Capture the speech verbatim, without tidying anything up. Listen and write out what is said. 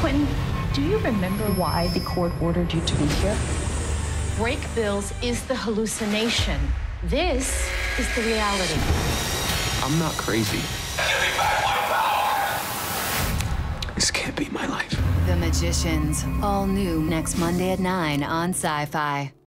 Quentin, do you remember why the court ordered you to be here? Break bills is the hallucination. This is the reality. I'm not crazy. This can't be my life. The Magicians, all new next Monday at nine on Sci-Fi.